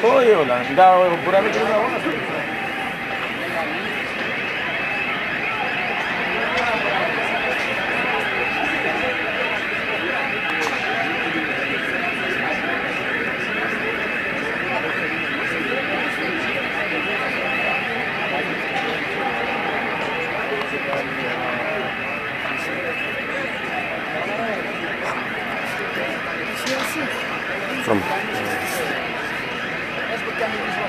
Όχι όλα, μπορεί να μην γίνει αγώνας. From